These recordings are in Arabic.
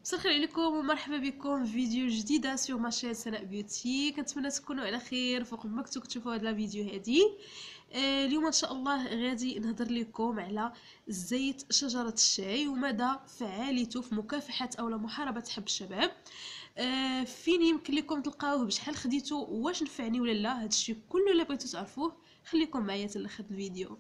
مساء الخير عليكم ومرحبا بكم في فيديو جديده سور ماشين سناء بيوتي. كنتمنى تكونوا على خير فوق ما كنتو كتشوفوا هاد الفيديو هادي. اليوم ان شاء الله غادي نهضر لكم على زيت شجره الشاي ومدى فعاليته في مكافحه او محاربه حب الشباب. فين يمكن لكم تلقاوه، بشحال خديتو، واش نفعني ولا لا. هادشي كله اللي بغيتو تعرفوه خليكم معايا حتى لاخر الفيديو.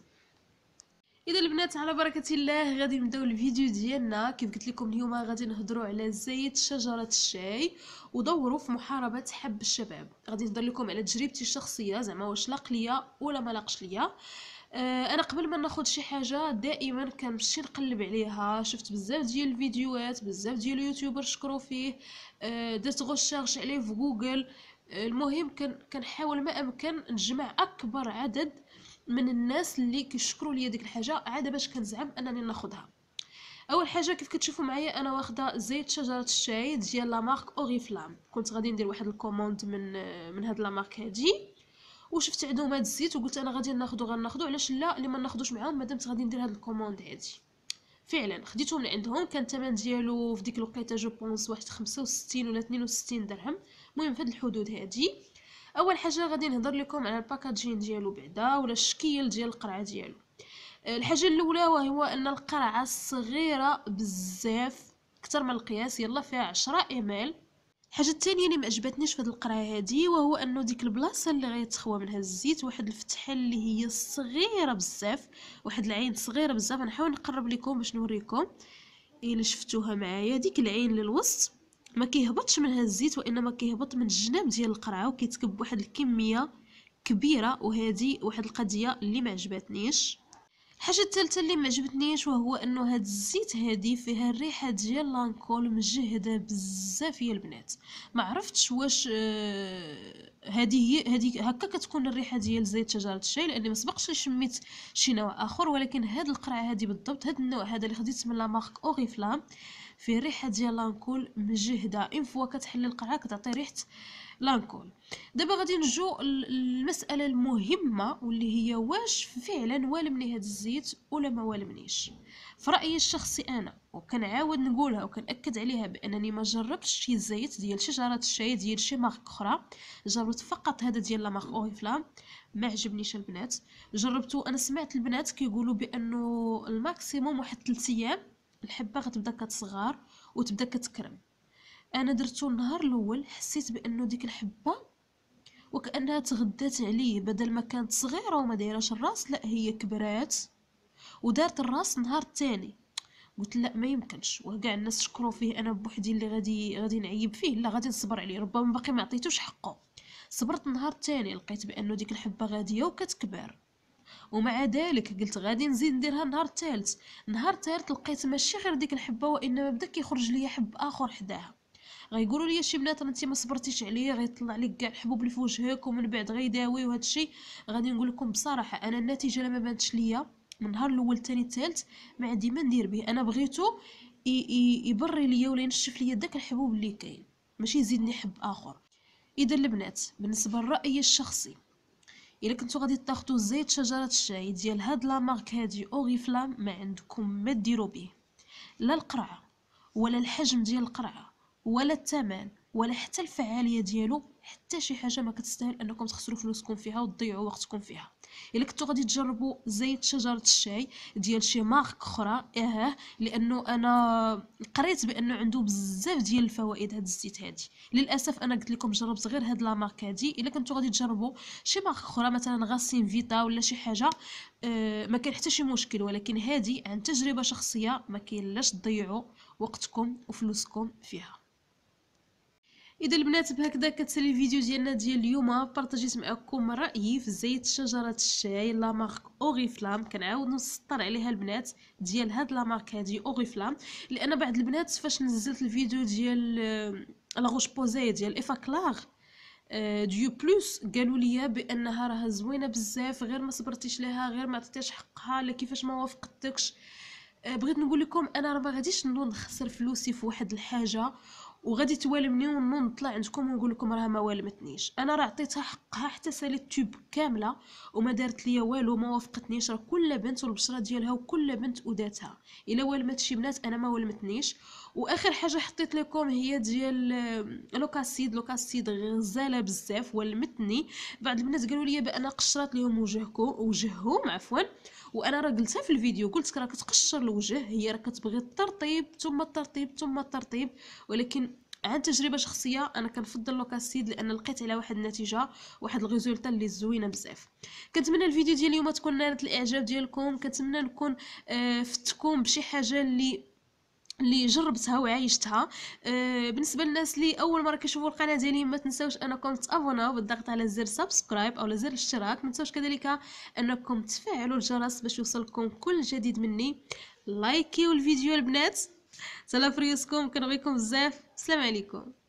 اذا البنات على بركه الله غادي نبداو الفيديو ديالنا. كيف قلت لكم اليوم غادي نهضروا على زيت شجره الشاي ودوره في محاربه حب الشباب. غادي نهضر لكم على تجربتي الشخصيه، زعما واش لاق ليا ولا ما لاقش ليا. انا قبل ما ناخذ شي حاجه دائما كنمشي نقلب عليها، شفت بزاف ديال الفيديوهات، بزاف ديال اليوتيوبر شكروا فيه، درت غوشيرش عليه في جوجل. المهم كنحاول ما امكن نجمع اكبر عدد من الناس اللي كيشكروا ليا ديك الحاجه عاد باش كنزعم انني ناخذها. اول حاجه كيف كتشوفوا معايا انا واخده زيت شجره الشاي ديال لا مارك اوريفلام. كنت غادي ندير واحد الكوموند من هاد لا مارك هادي، وشفت عندهم هاد الزيت وقلت انا غادي غناخذو، علاش لا اللي ما ناخذوش معاهم مادام غادي ندير هاد الكوموند هادي. فعلا خديته من عندهم، كان الثمن ديالو في ديك الوقيته جو بونس واحد 65 ولا 62 درهم، المهم في هاد الحدود هادي. اول حاجه غادي نهضر لكم على الباكاجين ديالو بعدا ولا الشكل ديال القرعه ديالو. الحاجه الاولى وهو ان القرعه صغيره بزاف اكثر من القياس، يلا فيها 10 مl. الحاجه الثانيه اللي ما عجبتنيش في هذه القرعه هذه وهو انه ديك البلاصه اللي غيتخوى منها الزيت واحد الفتحه اللي هي صغيره بزاف، واحد العين صغيره بزاف. نحاول نقرب لكم باش نوريكم الا شفتوها معايا. ديك العين للوسط ما كيهبطش منها الزيت وانما كيهبط من الجناب ديال القرعه وكيتكب واحد الكميه كبيره، وهذه واحد القضيه اللي ما عجبتنيش. الحاجه الثالثه اللي ما عجبتنيش وهو انه هاد الزيت هادي فيها الريحه ديال لانكول مجهده بزاف يا البنات. ما عرفتش واش هذه هكا كتكون الريحه ديال زيت شجره الشاي، لاني ما سبقش لي شميت شي نوع اخر، ولكن هاد القرعه هادي بالضبط هاد النوع هذا اللي خديت من لا مارك اوريفلام فيه الريحه ديال لانكول مجهده. اون فوا كتحل القرعه كتعطي ريحه لانكول. دابا غادي نجو المساله المهمه واللي هي واش فعلا والمني هاد الزيت ولا ما والمنيش. في رايي الشخصي انا، وكنعاود نقولها وكنأكد عليها بانني ما جربتش شي زيت ديال شجره الشاي ديال شي مارك اخرى، جربت فقط هذا ديال لا مارك اوريفلام. ما عجبنيش البنات، جربته. انا سمعت البنات كيقولوا بانه الماكسيموم واحد 3 ايام الحبه غتبدا كتصغر وتبدا كتكرم. انا درتو النهار الاول حسيت بانه ديك الحبه وكانها تغدات عليه، بدل ما كانت صغيره وما دايراش الراس لا هي كبرات ودارت الراس. النهار الثاني قلت لا ما يمكنش، وكاع الناس شكروا فيه، انا بوحدي اللي غادي نعيب فيه؟ لا غادي نصبر عليه، ربما باقي ما عطيتوش حقه. صبرت النهار الثاني لقيت بانه ديك الحبه غاديه وكتكبر، ومع ذلك قلت غادي نزيد نديرها النهار الثالث. النهار الثالث لقيت ماشي غير ديك الحبه وانما بدا كيخرج ليا حب اخر حداها. غيقولوا لي شي بنات انت ما صبرتيش عليه غيطلع لك كاع الحبوب اللي في وجهك ومن بعد غيداوي وهذا الشيء. غادي نقول لكم بصراحه انا النتيجه لما بانتش ليا من النهار الاول الثاني الثالث ما عندي ما ندير به. انا بغيتو يبري ليا ولا ينشف ليا داك الحبوب اللي كاين، ماشي يزيدني حب اخر. اذا البنات بالنسبه لرايي الشخصي، الا كنتو غادي تاخذوا زيت شجره الشاي ديال هاد لا مارك هادي اوريفلام ما عندكم ما ديروا به، لا القرعه ولا الحجم ديال القرعه ولا الثمن ولا حتى الفعاليه ديالو، حتى شي حاجه ما كتستاهل انكم تخسروا فلوسكم فيها وتضيعوا وقتكم فيها. الا كنتو غادي تجربوا زيت شجره الشاي ديال شي مارك اخرى لانه انا قريت بانه عنده بزاف ديال الفوائد هاد الزيت هادي. للاسف انا قلت لكم جربت غير هاد لا مارك هادي. الا كنتو غادي تجربوا شي مارك اخرى مثلا غاسين فيتا ولا شي حاجه ما كان حتى شي مشكل، ولكن هادي عن تجربه شخصيه ما كاين لاش تضيعوا وقتكم وفلوسكم فيها. اذا البنات بهكذا كتسالي الفيديو ديالنا ديال اليوم. بارطاجيت معكم رايي في زيت شجره الشاي لا مارك اوريفلام. كنعاود نسطر عليها البنات ديال هاد لا مارك هادي اوريفلام، لان بعض البنات فاش نزلت الفيديو ديال لا روش بوزي ديال ايفاكلاغ ديو بلوس قالوا لي بانها راها زوينه بزاف، غير ما صبرتيش لها، غير ما عطيتيش حقها، لا كيفاش ما وافقتكش. بغيت نقول لكم انا راه ما غاديش نخسر فلوسي في واحد الحاجه وغادي توالمني ونطلع عندكم ونقول لكم راها ما والمتنيش. انا راه عطيتها حقها حتى سالت توب كامله وما دارت ليا والو، ما وافقتنيش. راه كل بنت والبشره ديالها وكل بنت وداتها. الا والمت شي بنات انا ما والمتنيش. واخر حاجه حطيت لكم هي ديال لوكاسيد. لوكاسيد غزاله بزاف والمتني. بعض البنات قالوا لي بان قشرات لهم وجههم عفوا. وانا راه قلتها في الفيديو، قلت راه كتقشر الوجه، هي راه كتبغي الترطيب ثم الترطيب ثم الترطيب. ولكن عن تجربه شخصيه انا كنفضل لوكاسيد لان لقيت على واحد النتيجه، واحد الريزولتا اللي زوينه بزاف. كنتمنى الفيديو ديال اليوم تكون نالت الاعجاب ديالكم. كنتمنى نكون فتكم بشي حاجه اللي جربتها وعايشتها. بالنسبه للناس اللي اول مره كيشوفوا القناه ديالي ما تنساوش انكم تابوناو بالضغط على زر سبسكرايب او زر الاشتراك. ما تنساوش كذلك انكم تفعلوا الجرس باش يوصلكم كل جديد مني. لايكيو الفيديو البنات. سلام فريسكم، كنبغيكم بزاف. السلام عليكم.